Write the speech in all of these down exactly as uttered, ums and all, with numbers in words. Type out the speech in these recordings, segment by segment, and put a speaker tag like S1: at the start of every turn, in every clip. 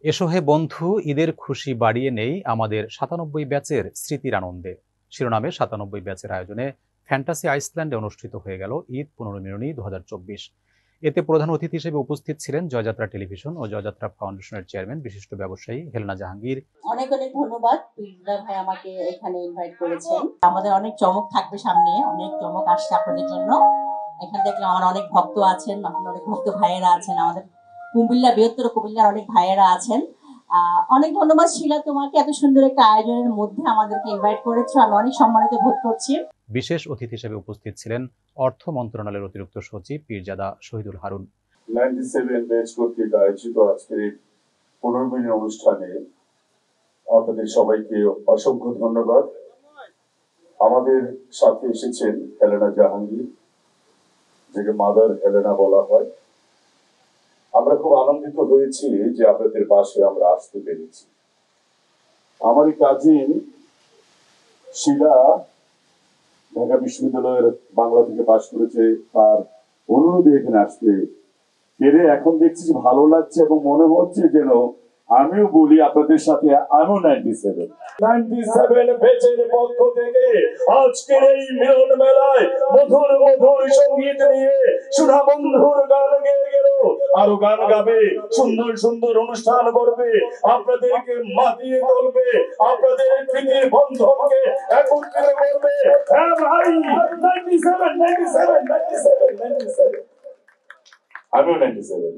S1: এসো হে বন্ধু, ঈদের খুশি বাড়িয়ে নেই আমাদের সাতানব্বই ব্যাচের স্মৃতির আনন্দে শিরোনামে সাতানব্বই ব্যাচের আয়োজনে ফ্যান্টাসি আইসল্যান্ডে অনুষ্ঠিত হয়ে গেল ঈদ পুনর্মিলনী দু হাজার চব্বিশ। এতে প্রধান অতিথি হিসেবে উপস্থিত ছিলেন জয়যাত্রা টেলিভিশন ও জয়যাত্রা ফাউন্ডেশনের চেয়ারম্যান বিশিষ্ট ব্যবসায়ী হেলেনা জাহাঙ্গীর।
S2: অনেক অনেক ধন্যবাদ পীরজাদা ভাই আমাকে এখানে ইনভাইট করেছেন। আমাদের অনেক চমক থাকবে সামনে, অনেক চমক আসছে আপনাদের জন্য। এখানে দেখলাম আমার অনেক ভক্ত আছেন, অনেক ভক্ত ভাইয়েরা আছেন, আমাদের কুমিল্লা বৃহত্তর কুমিল্লার অনেক ভাইয়েরা আছেন। আহ অনেক ধন্যবাদ শিলা, তোমাকে এত সুন্দর একটা আয়োজনের মধ্যে আমাদেরকে ইনভাইট করেছো, আমি অনেক সম্মানিত বোধ করছি।
S1: বিশেষ অতিথি হিসেবে উপস্থিত ছিলেন অর্থ মন্ত্রণালয়ের অতিরিক্ত সচিব পীরজাদা শহীদুল হারুন।
S3: নাইনটি ব্যাচ কর্তৃক আয়োজিত আজকের এই পুনর্মিলনী অনুষ্ঠানে আপনাদের সবাইকে অসংখ্য ধন্যবাদ। আমাদের সাথে এসেছেন হেলেনা জাহাঙ্গীর, যাকে মাদার হেলেনা বলা হয়। আমরা খুব আনন্দিত হয়েছি যে আপনাদের পাশে আমরা আসতে পেরেছি। আমার কাজিন শিলা ঢাকা বিশ্ববিদ্যালয়ের বাংলা থেকে পাশ করেছে, তার অনুরোধে এখানে আসতে পেরে এখন দেখছি ভালো লাগছে এবং মনে হচ্ছে যেন আমিও বলি আপনাদের সাথে আমিও নাইনটি সেভেন নাইনটি সেভেন ব্যাচের পক্ষ থেকে আজকের এই মিলন মেলায় মধুর মধুর সঙ্গীত নিয়ে সুধা বন্ধুর গান গেয়ে গেল, আরো গান গাবে, সুন্দর সুন্দর অনুষ্ঠান করবে, আপনাদেরকে মাতিয়ে তুলবে, আপনাদের প্রীতির বন্ধনকে একত্রিত করবে। হ্যাঁ ভাই, ninety seven ninety seven ninety seven ninety seven আমিও নাইনটি সেভেন।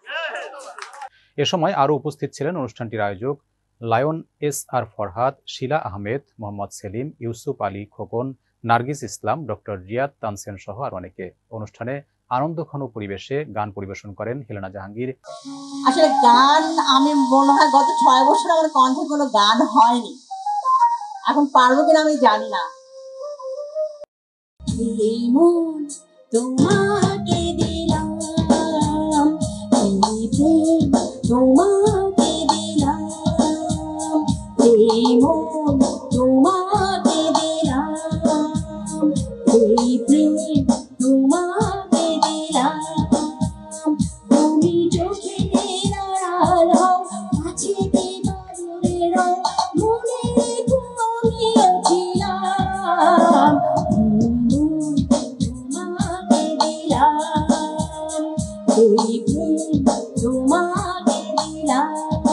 S1: এ সময় আরও উপস্থিত ছিলেন অনুষ্ঠানটির আয়োজক lion S R Farhad, Shila Ahmed, Mohammad Selim, Yusuf Ali Khokon, Nargis Islam, doctor Riyad Tansen সহ আর অনেকে। অনুষ্ঠানে আনন্দঘন পরিবেশে গান পরিবেশন করেন হেলেনা জাহাঙ্গীর।
S2: আসলে গান আমি মনে হয় গত ছয় বছর আমার কণ্ঠে কোনো গান হয়নি, এখন পারবো কিনা আমি জানি না। তোমাকে দিলাম, তোমাকে দিলাম, এই মন তোমাকে দিলাম, এই প্রেম তোমাকে দিলাম। তুমি চোখে নাড়াল হও, কাছে দূরে রও, মনে রেখো আমিও ছিলাম। তোমাকে দিলাম, এই প্রেম তোমাকে দিলাম।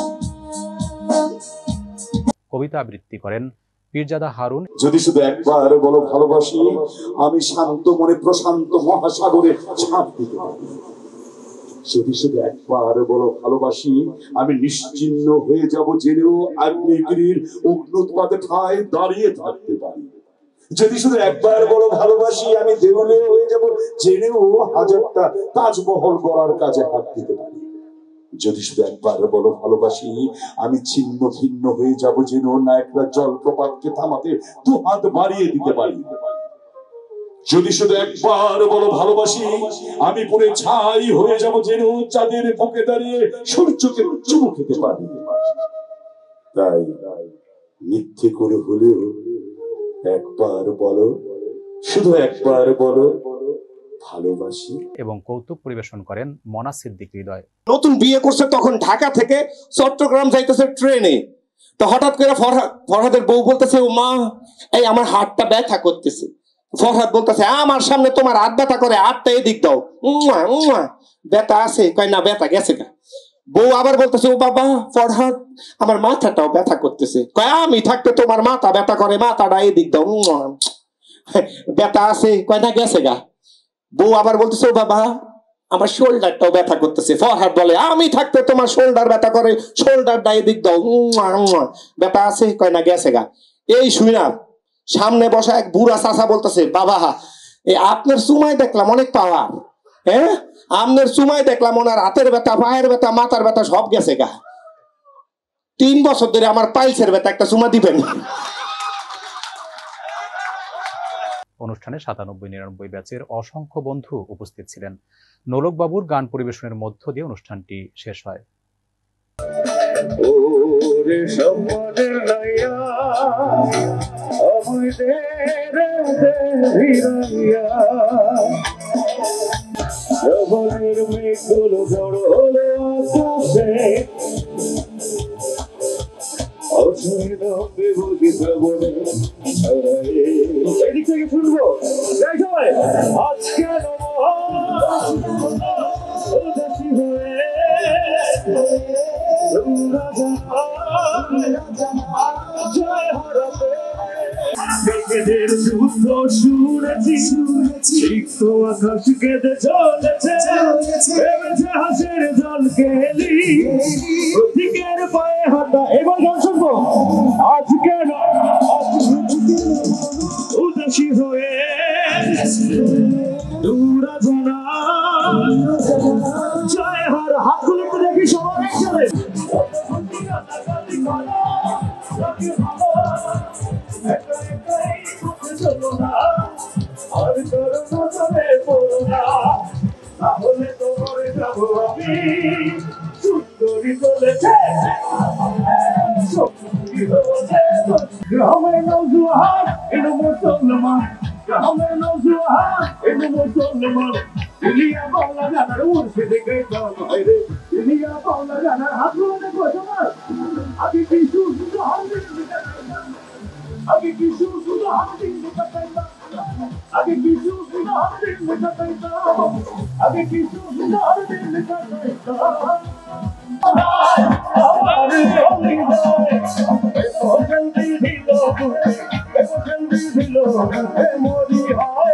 S1: কবিতা আবৃত্তি করেন পীরজাদা হারুন।
S3: যদি শুধু একবার বলো ভালোবাসি, আমি শান্ত মনে প্রশান্ত মহাসাগরে ঝাঁপ দিতে পারি। যদি শুধু একবার বলো ভালোবাসি, আমি নিশ্চিহ্ন হয়ে যাব জেনেও আগ্নেয়গিরির অগ্নুৎপাতে ঠায় দাঁড়িয়ে থাকতে পারি। যদি শুধু একবার বলো ভালোবাসি, আমি দেউলে হয়ে যাব জেনেও হাজারটা তাজমহল গড়ার কাজে হাত দিতে পারি। যদি শুধু একবার বলো ভালোবাসি, আমি ছিন্ন ভিন্ন হয়ে যাব যেন নায়করা জলপ্রপাতকে থামাতে দু হাত বাড়িয়ে দিতে পারি। যদি শুধু একবার বলো ভালোবাসি, আমি পুরে ছাই হয়ে যাব যেন চাঁদের বুকে দাঁড়িয়ে সূর্যকে চুমু খেতে পারি। তাই মিথ্যে করে হলেও একবার বলো, শুধু একবার বলো ভালোবাসি।
S1: এবং কৌতুক পরিবেশন করেন মনা সিদ্দিক হৃদয়।
S4: নতুন বিয়ে করছে, তখন ঢাকা থেকে চট্টগ্রাম যাইতেছে ট্রেনে, তো হঠাৎ করে ফরহাদের বউ বলতেছে, ও মা, এই আমার হাতটা ব্যথা করতেছে। ফরহাদ বলতেছে, আমার সামনে তোমার হাত ব্যথা করে, হাতটা এদিক দাও। ব্যথা আছে? কয় না, ব্যথা গেছে গা। বউ আবার বলতেছে, ও বাবা ফরহাদ, আমার মাথাটাও ব্যথা করতেছে। কয় আমি থাকতে তোমার মাথা ব্যথা করে, মাথাটা এদিক দাও। ব্যথা আছে? কয় না, গেছে গা। বউ আবার বলতেছে, ও বাবা, আমার শোল্ডারটাও ব্যথা করতেছে। ফরহাদ বলে, আমি থাকতে তোমার শোল্ডার ব্যথা করে, শোল্ডারটা এদিক দাও। ব্যথা আছে? কয় না, গেছে গা। এই শুই না, সামনে বসা এক বুড়া চাচা বলতেছে, বাবা এই আপনার সুমাই দেখলাম অনেক পাওয়ার, হ্যাঁ আপনার সুমাই দেখলাম ওনার হাতের ব্যথা, পায়ের ব্যথা, মাথার ব্যথা সব গেছে গা। তিন বছর ধরে আমার পাইলসের ব্যথা, একটা সুমা দিবেন।
S1: অনুষ্ঠানে সাতানব্বই নিরানব্বই ব্যাচের অসংখ্য বন্ধু উপস্থিত ছিলেন। নোলক বাবুর গান পরিবেশনের মধ্য দিয়ে অনুষ্ঠানটি শেষ হয়।
S3: মেঘগুলো বড় হলো আকাশে,
S5: এদিক থেকে শুনবো এই সবাই আজকে উদাসী হয়ে জয় হারাবে মেঘেদের যুদ্ধ শুনেছি সিক্ত আকাশ কেঁদে চলেছে ভেবেছে হাসের জল কেলি প্রতীকের পায়ে হাঁটা এবার গান শুনবো আজ কেন উদাসী হয়ে দূরা জানা জয় হার হাতগুলো একটু দেখি সবাই একসাথে আর করোনা চলে পড়ো না তাহলে তোমার যাবো আমি সুন্দরী চলেছে গ্রামের নৌজুহান এনো মুসলমান গ্রামের নৌজুহান এনো মুসলমান ইলিয়া বাংলা গানার উর্ফে দেখে দাম হয় রে ইলিয়া বাংলা গানার হাতগুলো দেখো তোমার আগে কি শুধু হাত আগে কি শুধু হাত আগে কি শুধু হাত আগে কি শুধু হাত মরি হয়